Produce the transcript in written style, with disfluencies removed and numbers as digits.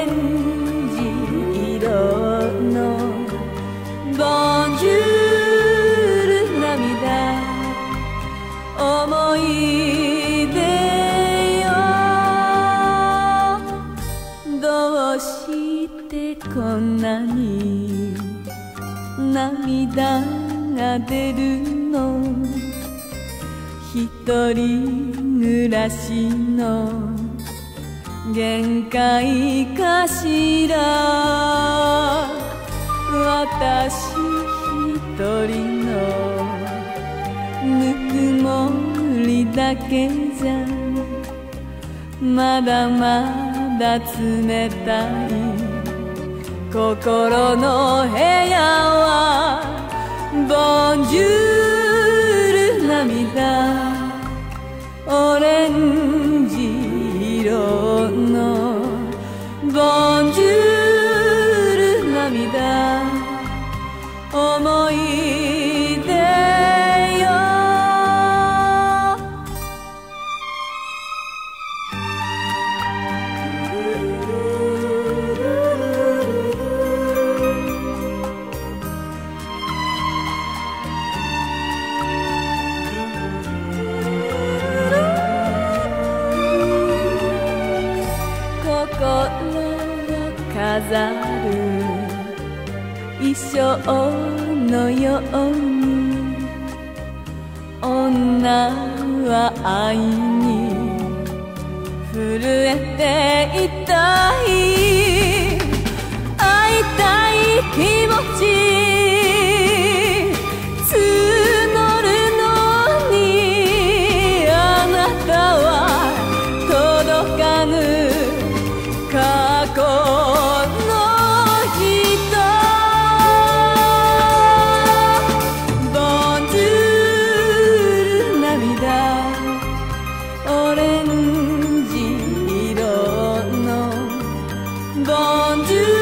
ンジ色のボンジュール涙思い出よどうしてこんなに涙が出るの一人暮らしの限界かしら私一人のぬくもりだけじゃまだまだ冷たい心の部屋はボンジュール涙オレンジ色のボンジュール涙思い出よ心を飾る衣装のように女は愛に震えていたい会いたい気持ち募るのにあなたは届かぬ過去の人ボンジュール涙オレンジ色のボンジュール